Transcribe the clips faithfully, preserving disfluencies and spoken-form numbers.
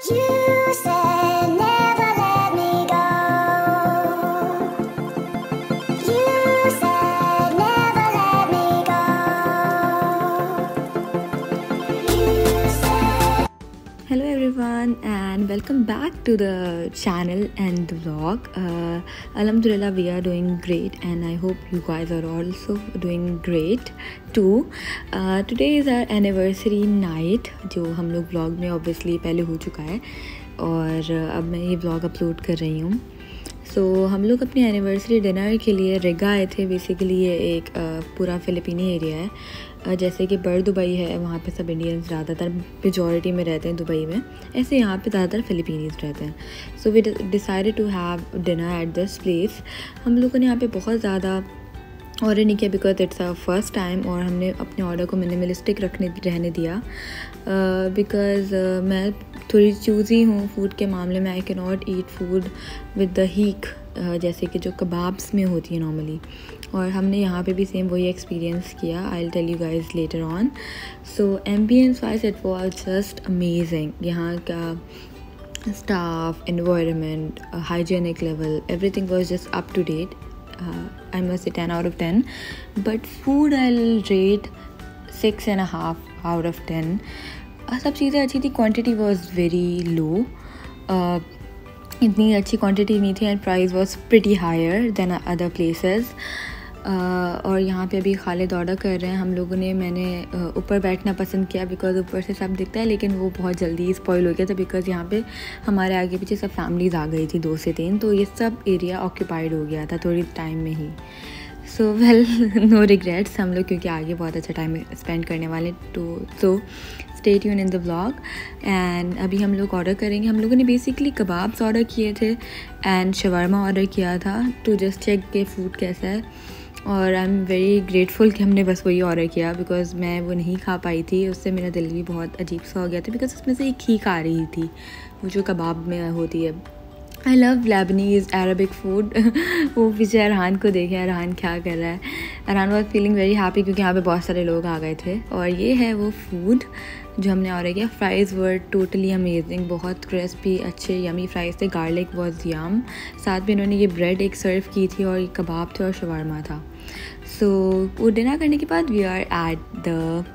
You said never let me go. You said never let me go. You said. Hello everyone and welcome back to the channel and the vlog. Uh, Alhamdulillah, we are doing great and I hope you guys are also doing great too. Uh, today is our anniversary night जो हम लोग vlog में obviously पहले हो चुका है और अब मैं ये vlog अपलोड कर रही हूँ. सो so, हम लोग अपनी एनिवर्सरी डिनर के लिए रिगा आए थे. बेसिकली ये एक uh, पूरा फ़िलिपीनी एरिया है. uh, जैसे कि बर दुबई है, वहाँ पे सब इंडियंस ज़्यादातर मेजॉरिटी में रहते हैं दुबई में. ऐसे यहाँ पे ज़्यादातर फ़िलिपीनीज़ रहते हैं. So we decided to have dinner at this place. हम लोगों ने यहाँ पे बहुत ज़्यादा ऑर्डर नहीं किया because it's our first time और हमने अपने ऑर्डर को मिनिमलिस्टिक रखने रहने दिया बिकॉज uh, uh, मैं थोड़ी चूज़ी हूँ फूड के मामले में. I can not eat food with the हीक जैसे कि जो कबाब्स में होती है नॉर्मली. और हमने यहाँ पे भी सेम वही एक्सपीरियंस किया. I will tell you guys later on. So ambience wise it was just amazing. यहाँ का staff, environment, hygienic level, everything was just up to date. Uh, I must say ten out of ten, but food I'll rate six and a half out of ten. uh, सब चीज़ें अच्छी थी. Quantity was very low. uh, इतनी अच्छी quantity नहीं थी and price was pretty higher than other places. Uh, और यहाँ पे अभी खालिद ऑर्डर कर रहे हैं. हम लोगों ने मैंने uh, ऊपर बैठना पसंद किया बिकॉज ऊपर से सब दिखता है, लेकिन वो बहुत जल्दी स्पॉइल हो गया था बिकॉज यहाँ पे हमारे आगे पीछे सब फैमिलीज़ आ गई थी, दो से तीन. तो ये सब एरिया ऑक्यूपाइड हो गया था थोड़ी टाइम में ही. सो वेल नो रिग्रेट्स हम लोग, क्योंकि आगे बहुत अच्छा टाइम स्पेंड करने वाले. तो so stay tune in the vlog. And अभी हम लोग ऑर्डर करेंगे. हम लोगों ने बेसिकली कबाब्स ऑर्डर किए थे एंड शवारमा ऑर्डर किया था टू जस्ट चेक के फूड कैसा है. और आई एम वेरी ग्रेटफुल कि हमने बस वही ऑर्डर किया बिकॉज़ मैं वो नहीं खा पाई थी. उससे मेरा दिल भी बहुत अजीब सा हो गया था बिकॉज़ उसमें से एक हीक आ रही थी वो जो कबाब में होती है. I love Lebanese Arabic food. वो पीछे अरहान को देखे, अरहान क्या कर रहा है. Arhan was feeling very happy क्योंकि यहाँ पे बहुत सारे लोग आ गए थे. और ये है वो फूड जो हमने ऑर्डर किया. फ्राइज़ वर टोटली अमेजिंग, बहुत क्रिस्पी, अच्छे यमी फ्राइज़ थे. Garlic was yum. साथ में इन्होंने ये ब्रेड एक सर्व की थी और ये कबाब थे और शवारमा था. सो so, वो डिनर करने के बाद we are at the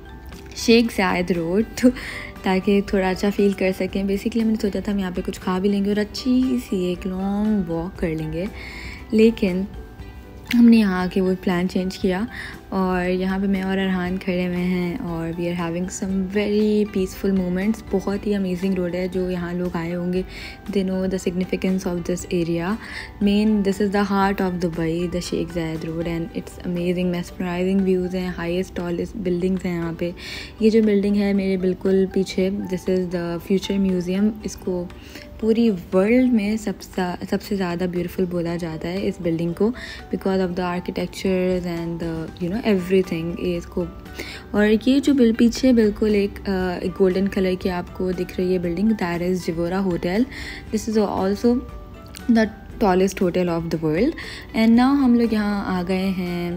Sheikh Zayed Road तो ताकि थोड़ा अच्छा फील कर सकें. बेसिकली हमने सोचा था हम यहाँ पे कुछ खा भी लेंगे और अच्छी सी एक लॉन्ग वॉक कर लेंगे, लेकिन हमने यहाँ आके वो प्लान चेंज किया. और यहाँ पे मैं और अरहान खड़े हुए हैं और we are having some very peaceful moments. बहुत ही अमेजिंग रोड है. जो यहाँ लोग आए होंगे they know the significance of this area. Man this is the heart of Dubai, the Sheikh Zayed Road, and it's amazing. Mesmerising views हैं, highest tallest buildings हैं यहाँ पे. ये जो बिल्डिंग है मेरे बिल्कुल पीछे, this is the future museum. इसको पूरी वर्ल्ड में सबसे सबसे ज़्यादा ब्यूटीफुल बोला जाता है इस बिल्डिंग को because of the architectures and the you know everything. इसको और ये जो बिल पीछे बिल्कुल एक गोल्डन कलर की आपको दिख रही है building, that is Gevora hotel. This is also the tallest hotel of the world. And now हम लोग यहाँ आ गए हैं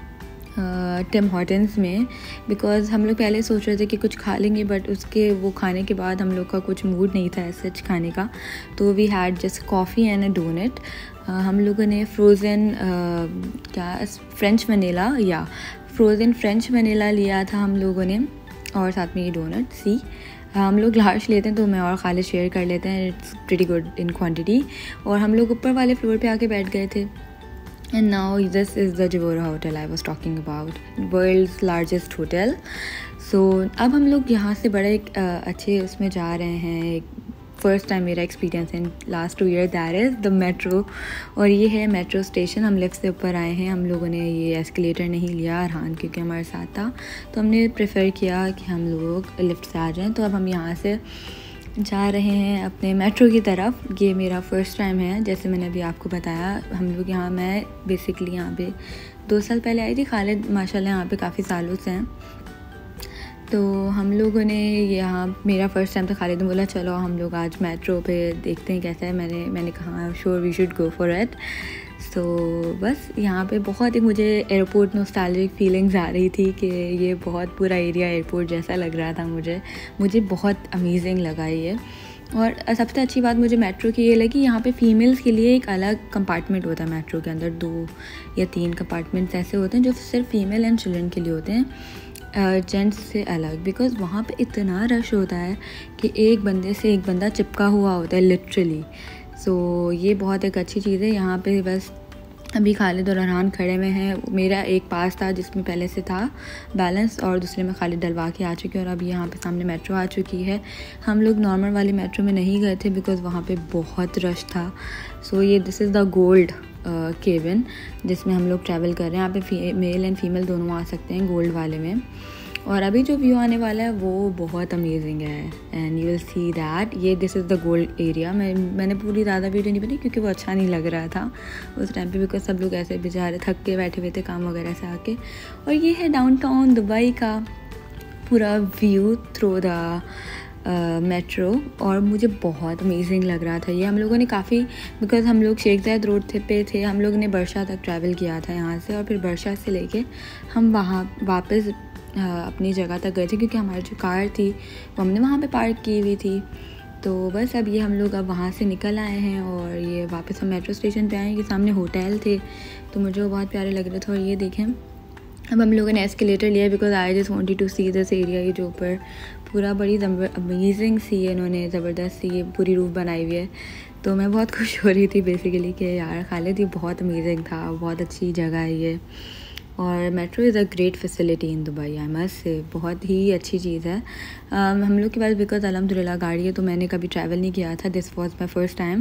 टिम हॉर्टन्स में बिकॉज़ हम लोग पहले सोच रहे थे कि कुछ खा लेंगे, बट उसके वो खाने के बाद हम लोग का कुछ मूड नहीं था सच खाने का. तो we had just coffee and a donut. हम लोगों ने फ्रोज़न uh, क्या फ्रेंच वनीला या फ्रोज़न फ्रेंच वनीला लिया था हम लोगों ने, और साथ में ये डोनट. सी हम लोग लार्ज लेते हैं तो मैं और खालिद शेयर कर लेते हैं. It's pretty good in quantity. और हम लोग ऊपर वाले फ्लोर पे आके बैठ गए थे. And now this is the Jivora hotel I was talking about, world's largest hotel. So अब हम लोग यहाँ से बड़े एक अच्छे उसमें जा रहे हैं. फर्स्ट टाइम मेरा experience in last two year, that is the metro. और ये है मेट्रो स्टेशन. हम लिफ्ट से ऊपर आए हैं. हम लोगों ने ये एस्केलेटर नहीं लिया अरहान क्योंकि हमारे साथ था, तो हमने प्रेफर किया कि हम लोग लिफ्ट से आ जाएँ. तो अब हम यहाँ से जा रहे हैं अपने मेट्रो की तरफ. ये मेरा फ़र्स्ट टाइम है, जैसे मैंने अभी आपको बताया. हम लोग यहाँ मैं बेसिकली यहाँ पे दो साल पहले आई थी. खालिद माशाल्लाह यहाँ पे काफ़ी सालों से हैं. तो हम लोगों ने यहाँ, मेरा फ़र्स्ट टाइम था. खालिद ने बोला चलो हम लोग आज मेट्रो पे देखते हैं कैसा है. मैंने मैंने कहा sure we should go for it. So so, बस यहाँ पे बहुत ही मुझे एयरपोर्ट नॉस्टैल्जिक फीलिंग्स आ रही थी कि ये बहुत पूरा एरिया एयरपोर्ट जैसा लग रहा था. मुझे मुझे बहुत अमेजिंग लगा ये. और सबसे अच्छी बात मुझे मेट्रो की ये लगी, यहाँ पे फ़ीमेल्स के लिए एक अलग कंपार्टमेंट होता है मेट्रो के अंदर। दो या तीन कंपार्टमेंट्स ऐसे होते हैं जो सिर्फ फीमेल एंड चिल्ड्रन के लिए होते हैं, जेंट्स से अलग, बिकॉज़ वहाँ पे इतना रश होता है कि एक बंदे से एक बंदा चिपका हुआ होता है लिटरली। सो ये बहुत एक अच्छी चीज़ है। यहाँ पे बस अभी खालिद और अरहान खड़े हुए हैं। मेरा एक पास था जिसमें पहले से था बैलेंस, और दूसरे में खालिद डलवा के आ चुके हैं, और अभी यहाँ पे सामने मेट्रो आ चुकी है। हम लोग नॉर्मल वाली मेट्रो में नहीं गए थे बिकॉज़ वहाँ पे बहुत रश था। सो ये this is the gold cabin जिसमें हम लोग ट्रैवल कर रहे हैं। यहाँ पे मेल एंड फीमेल दोनों आ सकते हैं गोल्ड वाले में। और अभी जो व्यू आने वाला है वो बहुत अमेजिंग है, and you will see that. ये this is the gold area. मैं मैंने पूरी ज़्यादा वीडियो नहीं बनाई क्योंकि वो अच्छा नहीं लग रहा था उस टाइम पे, बिकॉज सब लोग ऐसे बेचारे थक के बैठे हुए थे काम वगैरह से आके। और ये है डाउनटाउन दुबई का पूरा व्यू थ्रू द मेट्रो, और मुझे बहुत अमेजिंग लग रहा था ये। हम लोगों ने काफ़ी, बिकॉज हम लोग शेख जायद रोड थे पे थे, हम लोग ने बरशा तक ट्रैवल किया था यहाँ से, और फिर बरशा से लेके हम वहाँ वापस अपनी जगह तक गए थे क्योंकि हमारी जो कार थी वो हमने वहाँ पे पार्क की हुई थी। तो बस अब ये हम लोग अब वहाँ से निकल आए हैं, और ये वापस हम मेट्रो स्टेशन पे आए हैं। कि सामने होटल थे तो मुझे वो बहुत प्यारे लग रहे थे। और ये देखें अब हम लोगों ने एस्केलेटर लिया because I just wanted to see this area. ये जो ऊपर पूरा बड़ी अमेजिंग सी है, इन्होंने ज़बरदस्त सी ये पूरी रूफ बनाई हुई है। तो मैं बहुत खुश हो रही थी बेसिकली कि यार खालिद ये बहुत अमेजिंग था, बहुत अच्छी जगह है ये। और metro is a great facility in Dubai, I must say, बहुत ही अच्छी चीज़ है। um, हम लोग के पास बिकॉज अल्हम्दुलिल्लाह गाड़ी है, तो मैंने कभी ट्रैवल नहीं किया था। This was my first time,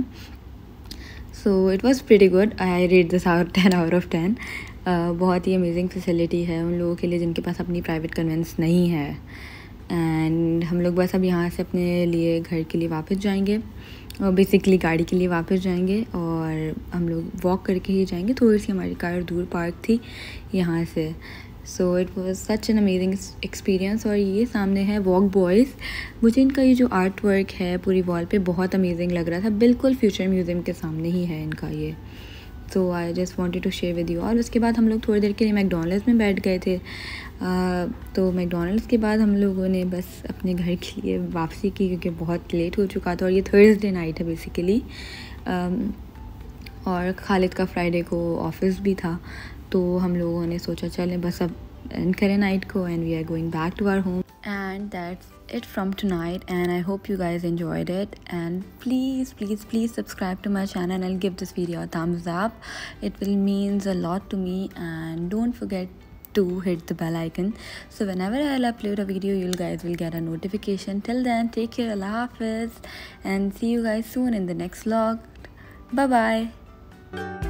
so it was pretty good. I rate this out ten out of ten. बहुत ही अमेजिंग फैसिलिटी है उन लोगों के लिए जिनके पास अपनी प्राइवेट कन्वेंस नहीं है। एंड हम लोग बस अब यहाँ से अपने लिए घर के लिए वापस जाएंगे, और बेसिकली गाड़ी के लिए वापस जाएंगे, और हम लोग वॉक करके ही जाएंगे। थोड़ी सी हमारी कार दूर पार्क थी यहाँ से। So it was such an amazing experience. और ये सामने है वॉक बॉयज़। मुझे इनका ये जो आर्ट वर्क है पूरी वॉल पे बहुत अमेजिंग लग रहा था, बिल्कुल फ्यूचर म्यूज़ियम के सामने ही है इनका ये। So I just wanted to share with you. और उसके बाद हम लोग थोड़ी देर के लिए मैकडॉनल्ड्स में बैठ गए थे। Uh, तो मैकडॉनल्ड्स के बाद हम लोगों ने बस अपने घर के लिए वापसी की क्योंकि बहुत लेट हो चुका था, और ये थर्सडे नाइट है बेसिकली। um, और खालिद का फ्राइडे को ऑफिस भी था, तो हम लोगों ने सोचा चलें बस अब एंड करें नाइट को, and we are going back to our home. And that's it from tonight, and I hope you guys enjoyed it. And please please please subscribe to my channel and give this video a thumbs up. It will means a lot to me, and don't forget to hit the bell icon so whenever I'll upload a video you guys will get a notification. Till then, take care, Allah Hafiz, and see you guys soon in the next vlog. Bye bye.